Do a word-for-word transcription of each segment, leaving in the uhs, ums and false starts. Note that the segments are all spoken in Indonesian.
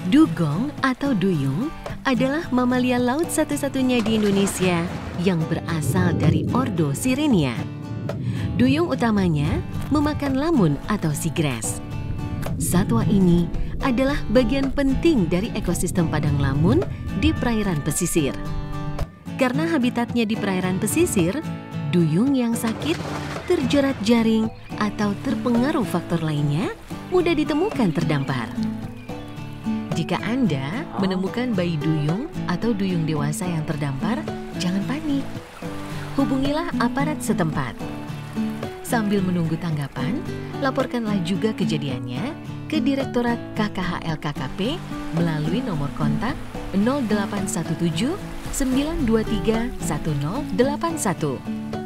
Dugong atau duyung adalah mamalia laut satu-satunya di Indonesia yang berasal dari ordo Sirenia. Duyung utamanya memakan lamun atau seagrass. Satwa ini adalah bagian penting dari ekosistem padang lamun di perairan pesisir. Karena habitatnya di perairan pesisir, duyung yang sakit, terjerat jaring, atau terpengaruh faktor lainnya mudah ditemukan terdampar. Jika Anda menemukan bayi duyung atau duyung dewasa yang terdampar, jangan panik. Hubungilah aparat setempat. Sambil menunggu tanggapan, laporkanlah juga kejadiannya ke Direktorat K K H L K K P melalui nomor kontak nol delapan satu tujuh sembilan dua tiga satu nol delapan satu.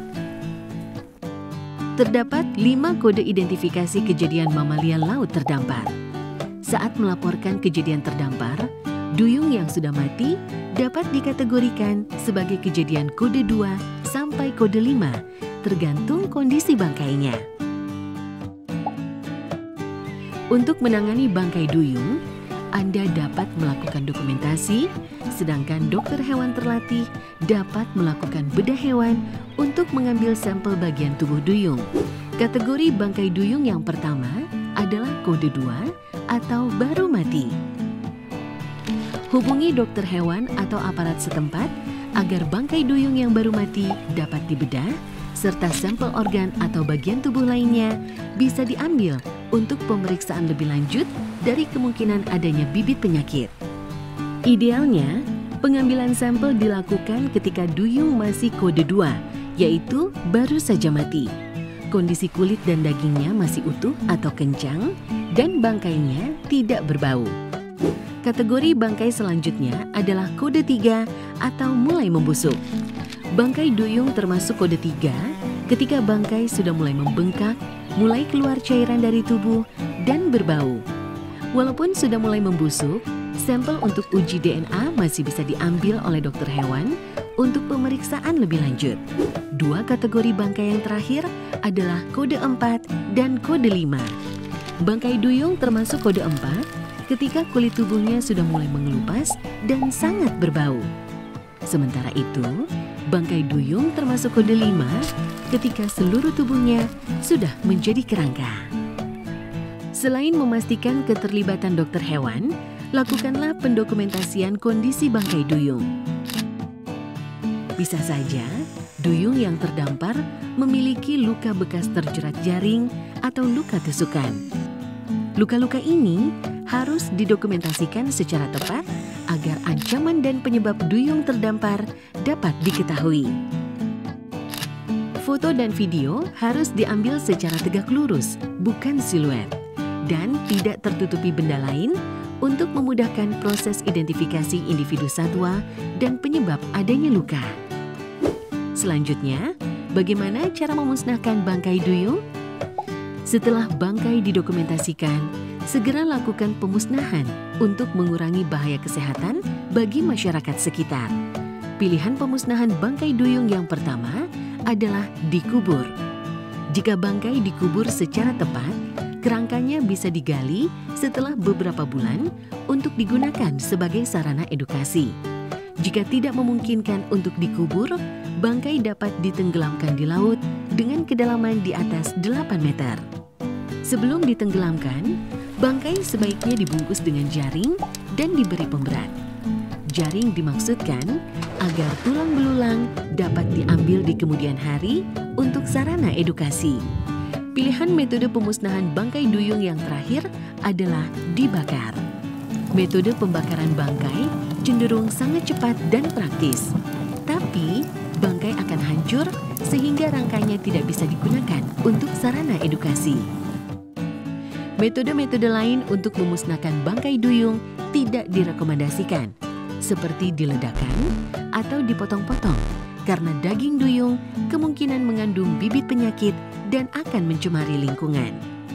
Terdapat lima kode identifikasi kejadian mamalia laut terdampar. Saat melaporkan kejadian terdampar, duyung yang sudah mati dapat dikategorikan sebagai kejadian kode dua sampai kode lima, tergantung kondisi bangkainya. Untuk menangani bangkai duyung, Anda dapat melakukan dokumentasi, sedangkan dokter hewan terlatih dapat melakukan bedah hewan untuk mengambil sampel bagian tubuh duyung. Kategori bangkai duyung yang pertama adalah kode dua atau baru mati. Hubungi dokter hewan atau aparat setempat agar bangkai duyung yang baru mati dapat dibedah, serta sampel organ atau bagian tubuh lainnya bisa diambil untuk pemeriksaan lebih lanjut dari kemungkinan adanya bibit penyakit. Idealnya, pengambilan sampel dilakukan ketika duyung masih kode dua, yaitu baru saja mati. Kondisi kulit dan dagingnya masih utuh atau kencang, dan bangkainya tidak berbau. Kategori bangkai selanjutnya adalah kode tiga atau mulai membusuk. Bangkai duyung termasuk kode tiga ketika bangkai sudah mulai membengkak, mulai keluar cairan dari tubuh, dan berbau. Walaupun sudah mulai membusuk, sampel untuk uji D N A masih bisa diambil oleh dokter hewan untuk pemeriksaan lebih lanjut. Dua kategori bangkai yang terakhir adalah kode empat dan kode lima. Bangkai duyung termasuk kode empat ketika kulit tubuhnya sudah mulai mengelupas dan sangat berbau. Sementara itu, bangkai duyung termasuk kode lima ketika seluruh tubuhnya sudah menjadi kerangka. Selain memastikan keterlibatan dokter hewan, lakukanlah pendokumentasian kondisi bangkai duyung. Bisa saja, duyung yang terdampar memiliki luka bekas terjerat jaring atau luka tusukan. Luka-luka ini harus didokumentasikan secara tepat agar ancaman dan penyebab duyung terdampar dapat diketahui. Foto dan video harus diambil secara tegak lurus, bukan siluet, dan tidak tertutupi benda lain untuk memudahkan proses identifikasi individu satwa dan penyebab adanya luka. Selanjutnya, bagaimana cara memusnahkan bangkai duyung? Setelah bangkai didokumentasikan, segera lakukan pemusnahan untuk mengurangi bahaya kesehatan bagi masyarakat sekitar. Pilihan pemusnahan bangkai duyung yang pertama adalah dikubur. Jika bangkai dikubur secara tepat, kerangkanya bisa digali setelah beberapa bulan untuk digunakan sebagai sarana edukasi. Jika tidak memungkinkan untuk dikubur, bangkai dapat ditenggelamkan di laut dengan kedalaman di atas delapan meter. Sebelum ditenggelamkan, bangkai sebaiknya dibungkus dengan jaring dan diberi pemberat. Jaring dimaksudkan agar tulang belulang dapat diambil di kemudian hari untuk sarana edukasi. Pilihan metode pemusnahan bangkai duyung yang terakhir adalah dibakar. Metode pembakaran bangkai cenderung sangat cepat dan praktis. Tapi, bangkai akan hancur sehingga rangkanya tidak bisa digunakan untuk sarana edukasi. Metode-metode lain untuk memusnahkan bangkai duyung tidak direkomendasikan, seperti diledakkan atau dipotong-potong, karena daging duyung kemungkinan mengandung bibit penyakit dan akan mencemari lingkungan.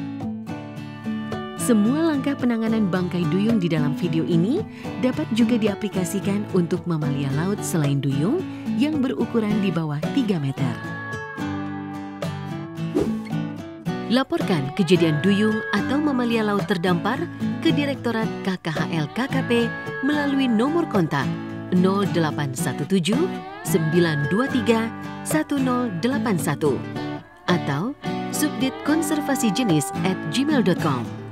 Semua langkah penanganan bangkai duyung di dalam video ini dapat juga diaplikasikan untuk mamalia laut selain duyung yang berukuran di bawah tiga meter. Laporkan kejadian duyung atau mamalia laut terdampar ke Direktorat K K H L K K P melalui nomor kontak nol delapan satu tujuh sembilan dua tiga satu nol delapan satu atau subdit konservasi jenis at gmail dot com.